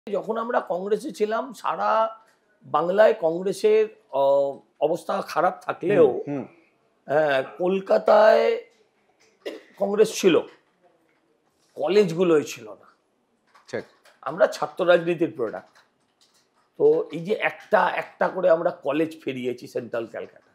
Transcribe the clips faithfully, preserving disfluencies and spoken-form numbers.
যখন আমরা কংগ্রেসে ছিলাম সারা বাংলায় কংগ্রেসের অবস্থা খারাপ থাকলেও কলকাতায় কংগ্রেস ছিল, কলেজগুলোই ছিল না। আমরা ছাত্র রাজনীতির প্রোডাক্ট। তো এই যে একটা একটা করে আমরা কলেজ ফিরিয়েছি সেন্ট্রাল ক্যালকাটা,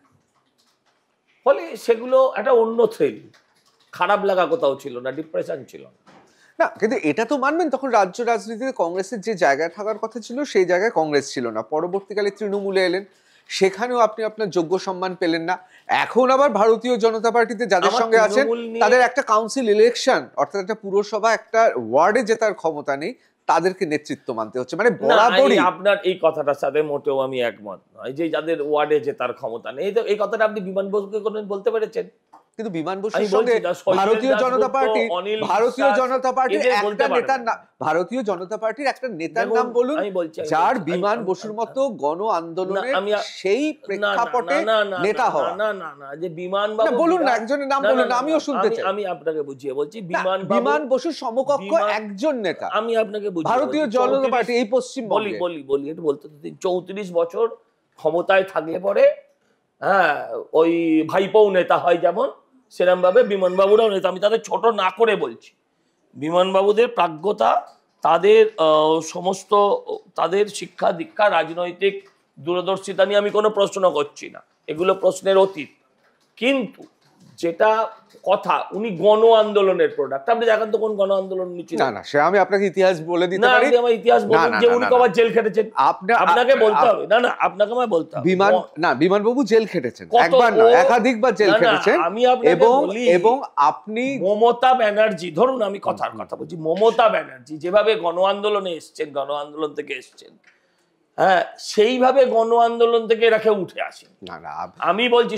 ফলে সেগুলো একটা অন্য থ্রিল, খারাপ লাগা কোথাও ছিল না, ডিপ্রেশন ছিল না। না, কিন্তু এটা তো মানবেন তখন রাজ্য রাজনীতিতে কংগ্রেসের যে জায়গায় থাকার কথা ছিল সেই জায়গায় কংগ্রেস ছিল না। পরবর্তীকালে তৃণমূলে এলেন, সেখানেও আপনি আপনার যোগ্য সম্মান পেলেন না। এখন আবার ভারতীয় জনতা পার্টিতে যাদের সঙ্গে আছেন তাদের একটা কাউন্সিল ইলেকশন অর্থাৎ একটা পুরসভা একটা ওয়ার্ডে জেতার ক্ষমতা নেই, তাদেরকে নেতৃত্ব মানতে হচ্ছে। মানে বরাবরই আপনার এই কথাটার সাথে মোটেও আমি একমত নয় যে যাদের ওয়ার্ডে জেতার ক্ষমতা নেই। এই কথাটা আপনি বিমান বসুকে কোনদিন বলতে পেরেছেন? কিন্তু বিমান বসুর সঙ্গে ভারতীয় জনতা পার্টি ভারতীয় জনতা পার্টির একটা নেতার নাম ভারতীয় জনতা পার্টির একটা নেতার নাম বলুন যার বিমান বসুর মতো গণ আন্দোলনের সেই প্রেক্ষাপটে নেতা হওয়া। না না না, যে বিমান বাবু বলুন না, একজনের নাম বলুন, আমিও শুনতে চাই। আমি আপনাকে বুঝিয়ে বলছি, বিমান বিমান বসুর সমকক্ষ একজন নেতা আমি আপনাকে বুঝিয়ে ভারতীয় জনতা পার্টি এই পশ্চিম বলি বলি বলি এটা বলতে চৌত্রিশ বছর ক্ষমতায় থাকলে পরে হ্যাঁ ওই ভাইপোও নেতা হয় যেমন, সেরকম ভাবে বিমানবাবুরাও নেতা। আমি তাদের ছোট না করে বলছি, বিমানবাবুদের প্রাজ্ঞতা, তাদের সমস্ত তাদের শিক্ষা দীক্ষা, রাজনৈতিক দূরদর্শিতা নিয়ে আমি কোনো প্রশ্ন করছি না, এগুলো প্রশ্নের অতীত। কিন্তু যেটা কথা, উনি গণ আন্দোলনের প্রোডাক্ট। আপনি দেখেন তো কোন গণ আন্দোলন নিচ্ছেন? না না, সে আমি আপনাকে ইতিহাস বলে দিতে পারি। না, আমার ইতিহাস বলুন যে উনি কবার জেল খেটেছেন। আপনাকে বলতে হবে না, না আপনাকে আমায় বলতে হবে। বিমান না, বিমানবাবু জেল খেটেছেন, একবার না একাধিকবার জেল খেটেছেন। আমি আপনাকে এবং বলি, এবং আপনি মমতা ব্যানার্জি, ধরুন আমি কথার কথা বলছি, মমতা ব্যানার্জি যেভাবে গণ আন্দোলনে এসছেন, গণ আন্দোলন থেকে এসছেন, হ্যাঁ সেইভাবে গণ আন্দোলন থেকে এরা কেউ উঠে আসে না। না, আমি বলছি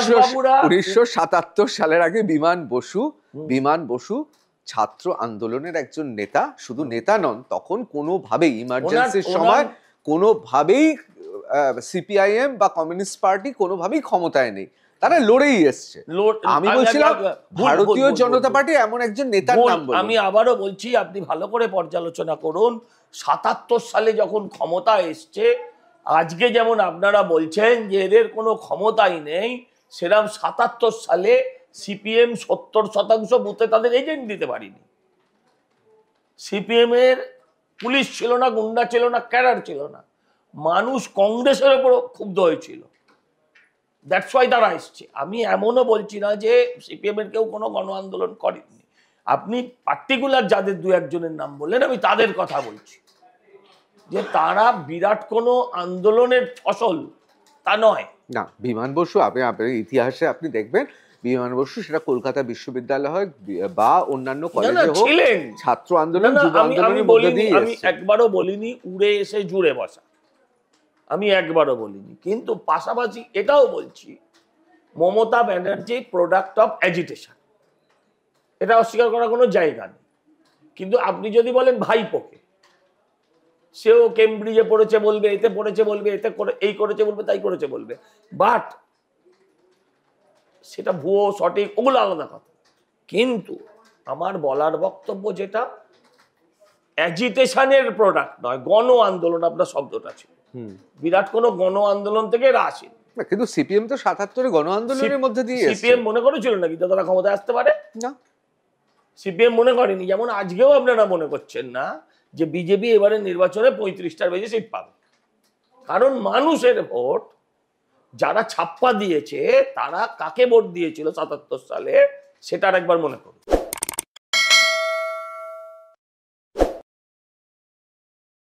উনিশশো সাতাত্তর সালের আগে বিমান বসু বিমান বসু ছাত্র আন্দোলনের একজন নেতা, শুধু নেতা নন, তখন কোনোভাবেই ইমার্জেন্সির সময় কোনোভাবেই সিপিআইএম বা কমিউনিস্ট পার্টি কোনোভাবেই ক্ষমতায় নেই, তারা লড়েই এসছে। আমি বলছিলাম ভারতীয় জনতা পার্টি এমন একজন নেতার নাম বলুন। আমি আবারও বলছি, আপনি ভালো করে পর্যালোচনা করুন। সাতাত্তর সালে যখন ক্ষমতা এসছে, আজকে যেমন আপনারা বলছেন যে এদের কোনো ক্ষমতাই নেই, সেরকম সাতাত্তর সালে সিপিএম সত্তর শতাংশ বুথে তাদের এজেন্ট দিতে পারিনি। সিপিএম এর পুলিশ ছিল না, গুন্ডা ছিল না, ক্যাডার ছিল না। মানুষ কংগ্রেসের উপর ক্ষুব্ধ হয়েছিল, দ্যাটস ওয়াই তারা এসছে। আমি এমনও বলছি না যে সিপিএম এর কেউ কোনো গণ আন্দোলন করেনি। আপনি পার্টিকুলার যাদের দু একজনের নাম বললেন, আমি তাদের কথা বলছি, যে তারা বিরাট কোনো আন্দোলনের ফসল তা নয়। না, বিমান বসু আপনি আপনার ইতিহাসে আপনি দেখবেন বিমান বসু সেটা কলকাতা বিশ্ববিদ্যালয় হয় বা অন্যান্য কলেজে হোক, ছাত্র আন্দোলন যুব আন্দোলনের মধ্যে দিয়ে আমি একবারও বলিনি উড়ে এসে জুড়ে বসা, আমি একবারও বলিনি। কিন্তু পাশাপাশি এটাও বলছি, Mamata Banerjee product of agitation, এটা অস্বীকার করার কোনো জায়গা নেই। কিন্তু আপনি যদি বলেন ভাইপোকে, সেও কেমব্রিজে পড়েছে বলবে, এতে পড়েছে বলবে, এতে করে এই করেছে বলবে, তাই করেছে বলবে, বাট সেটা ভুয়ো সঠিক ওগুলো আলাদা কথা। কিন্তু আমার বলার বক্তব্য যেটা, অ্যাজিটেশনের প্রোডাক্ট নয়, গণ আন্দোলন আপনার শব্দটা ছিল, বিরাট কোনো গণ আন্দোলন থেকে এরা আসেনি। কিন্তু সিপিএম তো সাতাত্তরে গণ আন্দোলনের মধ্যে দিয়ে সিপিএম মনে করেছিল নাকি তারা ক্ষমতায় আসতে পারে? না, সিপিএম মনে করেনি। যেমন আজকেও আপনারা মনে করছেন না যে বিজেপি এবারে নির্বাচনে পঁয়ত্রিশটার বেশি সিট পাবে, কারণ মানুষের ভোট, যারা ছাপ্পা দিয়েছে তারা কাকে ভোট দিয়েছিল সাতাত্তর সালে, সেটার একবার মনে করুন।